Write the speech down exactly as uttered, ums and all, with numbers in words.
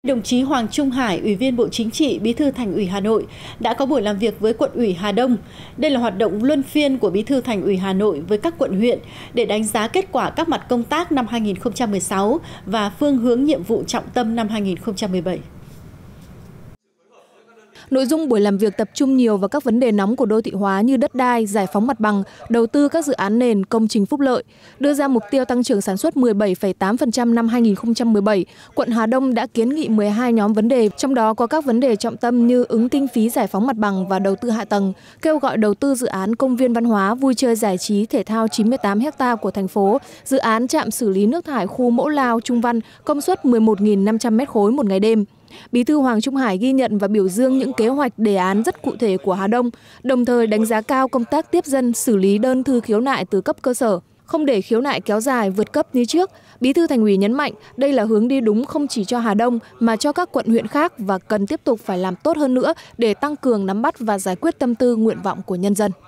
Đồng chí Hoàng Trung Hải, Ủy viên Bộ Chính trị, Bí thư Thành ủy Hà Nội đã có buổi làm việc với quận ủy Hà Đông. Đây là hoạt động luân phiên của Bí thư Thành ủy Hà Nội với các quận huyện để đánh giá kết quả các mặt công tác năm hai nghìn không trăm mười sáu và phương hướng nhiệm vụ trọng tâm năm hai nghìn không trăm mười bảy. Nội dung buổi làm việc tập trung nhiều vào các vấn đề nóng của đô thị hóa như đất đai, giải phóng mặt bằng, đầu tư các dự án nền, công trình phúc lợi. Đưa ra mục tiêu tăng trưởng sản xuất mười bảy phẩy tám phần trăm năm hai nghìn không trăm mười bảy, quận Hà Đông đã kiến nghị mười hai nhóm vấn đề, trong đó có các vấn đề trọng tâm như ứng kinh phí giải phóng mặt bằng và đầu tư hạ tầng, kêu gọi đầu tư dự án công viên văn hóa, vui chơi giải trí, thể thao chín mươi tám héc ta của thành phố, dự án trạm xử lý nước thải khu Mẫu Lao, Trung Văn, công suất mười một nghìn năm trăm mét khối một ngày đêm. Bí thư Hoàng Trung Hải ghi nhận và biểu dương những kế hoạch đề án rất cụ thể của Hà Đông, đồng thời đánh giá cao công tác tiếp dân xử lý đơn thư khiếu nại từ cấp cơ sở, không để khiếu nại kéo dài vượt cấp như trước. Bí thư Thành ủy nhấn mạnh đây là hướng đi đúng không chỉ cho Hà Đông mà cho các quận huyện khác và cần tiếp tục phải làm tốt hơn nữa để tăng cường nắm bắt và giải quyết tâm tư nguyện vọng của nhân dân.